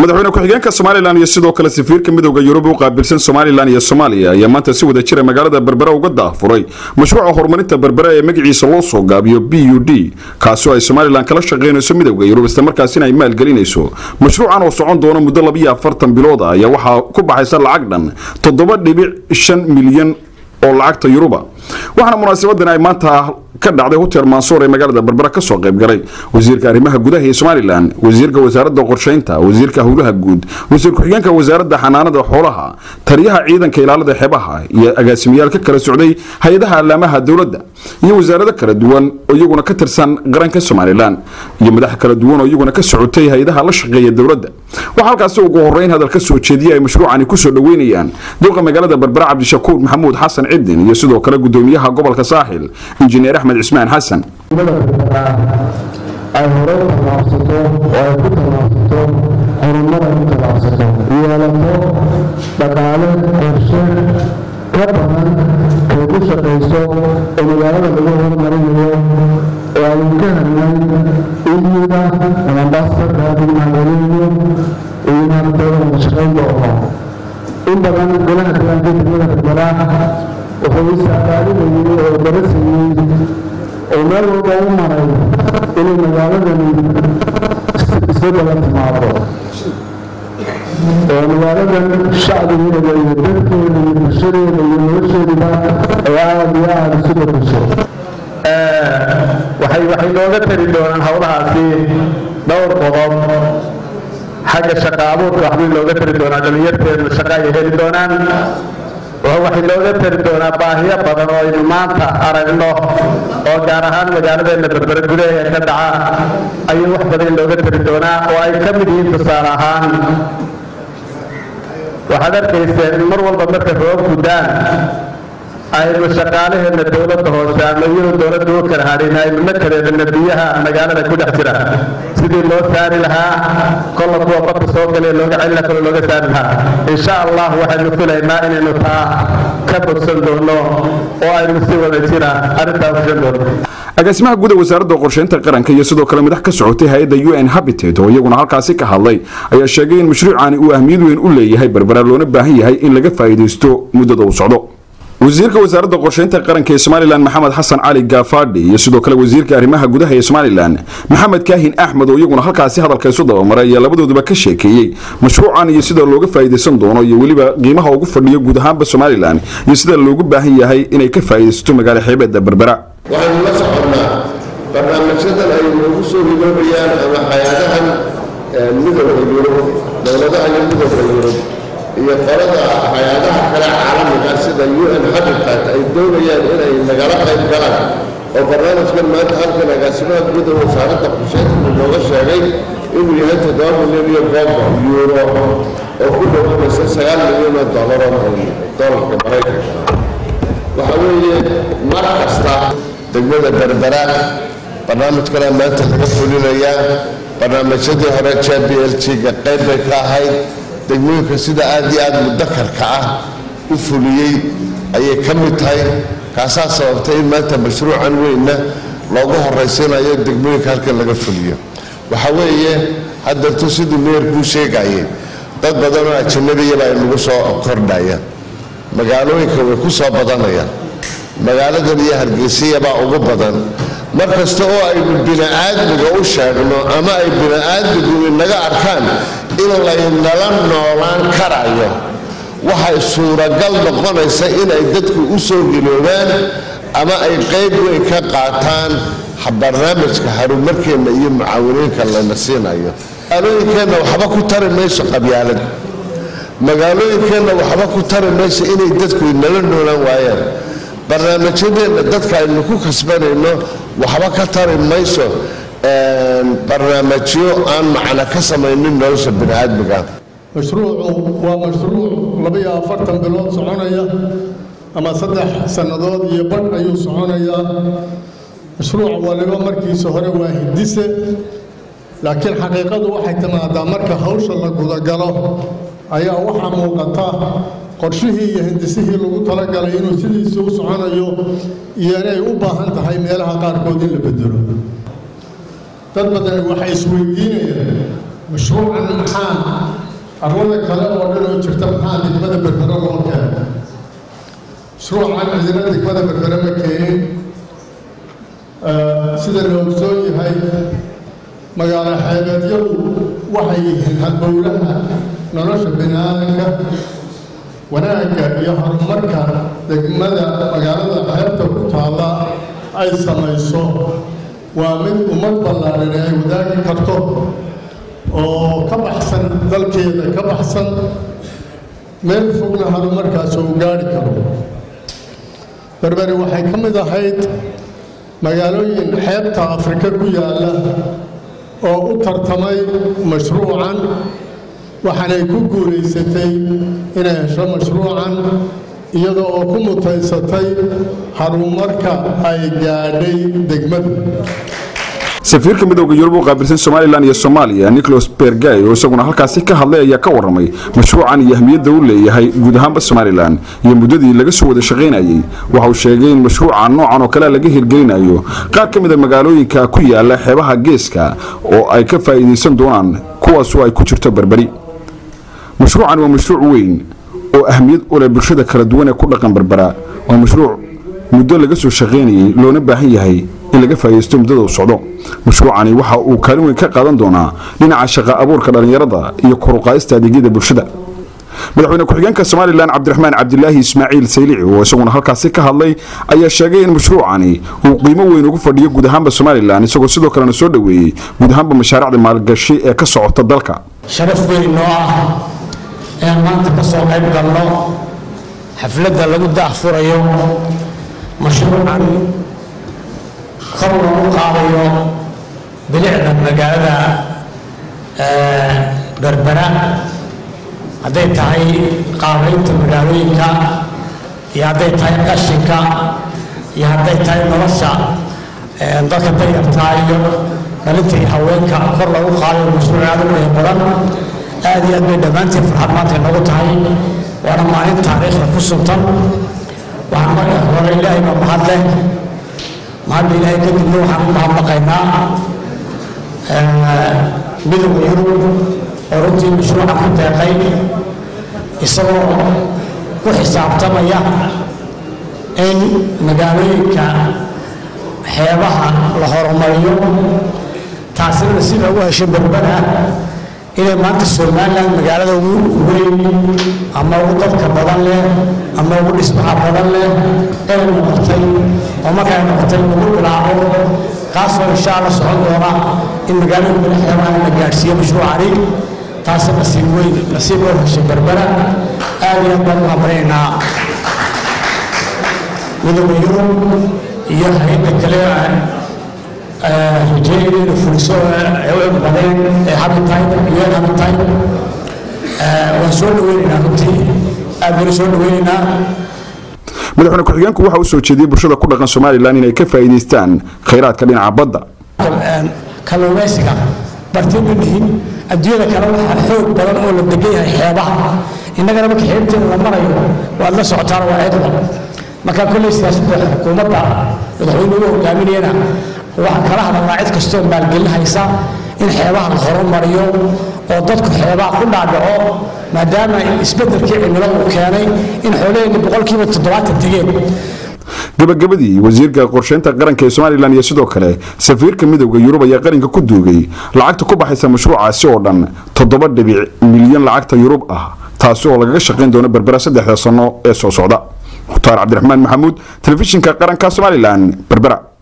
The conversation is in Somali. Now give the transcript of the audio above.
madaxweyne ku-xigeenka Soomaaliland iyo sidoo kale safiirka midowga Yurub oo qaabilsan Soomaaliland iyo Soomaaliya ayaa maanta si wada jir magaalada Berbera uga daafuray mashruuca horumarinta Berbera ee magaciisa loo soo gaabiyo BUD kaasoo ay Soomaaliland kala shaqeynayso midowga Yurub isla markaasina ay maalgelinayso mashruucan oo socon doona muddo 42 bilood ah ayaa waxa ku baxaysa lacag dhan 7.5 milyan oo lacagta Yuruba waxaana munaasabadan ay maanta ka dhacday hotel Mansour ee magaalada Berbera ka soo qayb galay wasiirka arrimaha gudaha ee Soomaaliland wasiirka wasaaradda qorsheynta wasiirka howlaha guud wasiir ku-xigeenka wasaaradda xanaanada xoolaha taliyaha ciidanka ilaalada xeebaha iyo agaasimayaal ka kala socday hay'adaha alaamaha dawladda iyo wasaarada kala duwan oo iyaguna ka tirsan qaranka Soomaaliland iyo madax kala duwan oo iyaguna ka socotay hay'adaha la shaqeeya dawladda waxa halkaas ugu horeyn hadal ka soo jeediyay mashruucani ku soo dhaweynayaan dowladda magaalada Berbera Cabdishakuur Maxamuud Xasan Cidin iyo sidoo kale gudoomiyaha gobolka Saaxil injineer Ahmed Ismaan Xasan ay hore u tallaabsato oo ay ku tallaabsato horumar ay ku tallaabsato yeelato dhaqaale qorshe ka badan kay ku shaqayso oo magaalada lagu horumarinayo oo ay ka helnay iyada ambassadorka magaalooyinka iyo maamulka shaqeynta oo in badan golaha deegaanka degmada Berbera wuxuu isticmaalayay oo darasayay oo meel walba u maray inay magaaladani isbedel timaado oo magaaladan shacbigeeda iyo dadkeeda iyo bulshadeeda iyo nolosheeda ay aad iyo aad isu bedesho waxay nooga tari doonaan hawlahaasi dhowr qodob xagga shaqo abuurka waxbay looga tari doonaa dhalinyarteedna shaqo ay heli doonaan waxay looga tari doonaa baahiyo badan oo aynu maanta aragno oo gaar ahaan magaaladeena Berbera gudaheeda ka dhaca ayuu wax badan looga tari doonaa oo ay ka mid yihiin tusaale ahaan waxaad arkaysaa in mar walba marka roobku daan aynu shaqaalaheena dowladda hoose ama iyadoo dowladda u kala hadhin aynu la kareedana biyaha magaalada ku dhex jira sidii loo saari lahaa kolla kuwa badda soo galay looga celin lahaa looga saari lahaa insha Allah waxaynu filaynaa inaynu taa ka bogsan doono oo aynu si wada jira arrintaa u filan doono agaasimaha guud ee wasaaradda qorsheynta qaranka iyo sidoo kale madax ka socotay hay'adda UN Habitat oo iyaguna halkaasi ka hadlay ayaa sheegay in mashruucani uu ahmiyad weyn u leeyahay Berbera loona baahan yahay in laga faa'iideysto muddada uu socdo wasiirka wasaaradda qorsheynta qaranka ee Soomaaliland Maxamed Xasan Cali Gaafadhi iyo sidoo kale wasiirka arrimaha gudaha ee Soomaaliland Maxamed Kaahin Axmed oo iyaguna halkaasi hadalka isu dabamaray ayaa labadooduba ka sheekeeyay mashruucan iyo sida looga faa'iideysan doono iyo waliba qiimaha ugu fadhiyo guud ahaanba Soomaaliland iyo sida loogu baahan yahay inay ka faa'iideysto magaalada xeebada Berbera waxaan la soconnaa barnaamijyadan ay ugu soo hidoobayaan ama hay'adahan midowga Yurub dowladaha midowga Yurub iyo qorada hay'adaha kale caalamiga sida UN Habitat ay doonayaan inay nagala qayb galaan oo barnaamijkan maanta halkan agaasimaha guud ee wasaaradda qorsheynta looga sheegay inuu yahay 7 milyan euro oo ku dhawaanaysa 9 milyan oo dollar oo doolarka Mareykanka waxa weeye mar kasta degmada Berbera barnaamijkan maanta laga fulinayaa barnaamijyadii hore JBLT-ga qayb bay ka ahayd degmooyinka sida aad iyo aad mudakarka ah u fuliyay ayay ka mid tahay kaasaa sababtay in maanta mashruucan weynna loogu horeysiinayo degmooyinka halkan laga fuliyo waxa weeye hadda sidii meerku sheegayay dad badan oo ajnabiya ay nagu soo kordhaya magaalooyinka way ku soo badanayaan magaaladan iyo Hargeysa baa ugu badan markasta oo ay bini'aadmiga u sheegno ama ay bini'aadmigu inaga arkaan in la inala noolaan karayo waxay suuragal noqonaysa in ay dadku u soo giloobaan ama ay qayb weyn ka qaataan barnaamijka horumarkeena iyo mucaawinooyinka la siinayo magaalooyinkeena waxba ku tari mayso qabyaalad magaalooyinkeena waxba ku tari mayso inay dadku inala noolaan waayaan barnaamijyadeena dadka aynu ku kasbanayno waxba ka tari mayso barnaamijyo aan macna ka samaynin nolosha bini'aadmiga mashruucu waa mashruuc 42 bilood soconaya ama 3 sanadood iyo badh ayuu soconayaa mashruuc waliba markiisa hore waa hidise laakiin xaqiiqadu waxay timaadaa marka hawsha la guda galo ayaa waxa muuqata qorshihii iyo hindisihii lagu talagalay inuu sidiisa u soconayo iyo inay u baahan tahay meelaha qaarkood in la bedelo dad badan waxay isweydiinayaan مشروعا محام carwada kale oo dhan oo jirta maxaa degmada berbera loo keenay mashruucan cidina degmada berbera ma keenin sida la ogsoon yahay magaalo xeebeedyadu waxay yihiin halbowlaha nolosha bini'aadanka wanaagga iyo horumarka degmada magaalada xeebta ku taalla ay samayso waa mid ummad ballaaran ay wadaagi karto oo ka baxsan dalkeeda ka baxsan meel fogna horumarkaas uu gaari karo berberi waxay ka mid ahayd magaalooyin xeebta afrika ku yaalla oo u tartamay mashruucan waxaanay ku guulaysatay inay hesho mashruucan iyadoo oo ku mutaysatay horumarka ay gaadhay degmadu safiirka midowga Yurub oo qaabilsan Soomaaliland iyo Soomaaliya Nicholas Bergay oo isaguna halkaasi ka hadlay ayaa ka waramay mashruucan iyo ahmiyadda uu leeyahay guud ahaan Soomaaliland iyo muddadii laga soo wada shaqeynayay waxa uu sheegay in mashruucan noocan oo kale laga hirgelinayo qaar ka mid ah magaalooyinka ku yaala xeebaha geeska oo ay ka faa'iideysan doonaan kuwaas oo ay ku jirto Berberi mashruucan waa mashruuc weyn oo ahmiyad u leh bulshada kala duwan ee ku dhaqan Berbera oo mashruuc muddo laga soo shaqeynayay loona baahan yahay in laga faa'iideysto muddada uu socdo mashruucani waxa uu kaalin weyn ka qaadan doonaa dhinaca shaqo abuurka dhalinyarada iyo kor u qaadista adeegyada bulshada madaxweyne ku-xigeenka Soomaaliland Cabdiraxmaan Cabdilaahi Ismaaciil Saylici oo isaguna halkaasi ka hadlay ayaa sheegay in mashruucani uu qiimo weyn ugu fadhiyo guud ahaan Soomaaliland isagoo sidoo kale soo dhaweeyay guud ahaan mashaariicda maalgashi ee ka socota dalka sharaf weyn oo ah in maanta ka soo qayb galno xafladda lagu daahfurayo mashruucan kor loogu qaadayo bilicda magaalada Berbera hadday tahay qaabaynta magaalooyinka iyo hadday tahay qashinka iyo hadday tahay nolosha dadka danyarta iyo dhalinta iyo haweenka kor loogu qaadayo mashruuc aad u weyn badan aad iyo aad bay dhammaantiin farxad maanta noogu tahay waana maalin taariikhda ku suntan waxaan marka hore ilaahay baa mahad leh mahadda ilaahay kadibna waxaan u mahadnaqaynaa midowga Yurub oo runtii mashruuca ku deeqay isagoo ku xisaabtamaya in magaalooyinka xeebaha la horumariyo taasina sida ugu heshay Berbera inay maanta Soomaaliland magaalada ugu weyn ama ugu dadka badan leh ama ugu dhismaha badan leh ay noqotay oo markay noqotay ugu bilaabo kaasoo insha Allah socon doona in magaalada xeebaha la gaarsiiyo mashruucani taasina nasiib u heshay Berbera aad iyo aad baan u hambalyeynaa midowga Yurub iyo hay'adda kale رجال فرسوا عوض بعدين حبتين يا حبتين وصلوا ويننا كنتي أقدر وصلوا ويننا madaxweyne ku-xigeenku waxa uu soo jeediyay bulshada ku dhaqan Soomaaliland inay ka faa'iideystaan kheyraadka dhinaca badda kalluumaysiga bartilmaameedkiin adduunyada kale waxa xoog badan oo la degan yahay xeebaha innagana markii xeebteena la marayo waa la socotaan waa eedba marka kulli siyaasadda xukuumadda madaxweynuhu hogaaminayna waxa kala hadalnaa cid kastoo maalgelinaysa in xeebaha la horumariyo oo dadku xeebaha ku dhaadhaco maadaama isbeddelkii cimiladu keenay in xoolaheena 70% tageen gabagabadii wasiirka qorsheynta qaranka ee Soomaaliland iyo sidoo kale safiirka midowga Yurub ayaa qaranka ku duugay lacagta ku baxaysa mashruucaasi oo dhan 7 milyan lacagta Yurub ah taas oo laga shaqeyn doono Berbera 3 sano ee soo socda Mukhtaar Cabdiraxmaan Maxamuud telefishinka qaranka Soomaaliland Berbera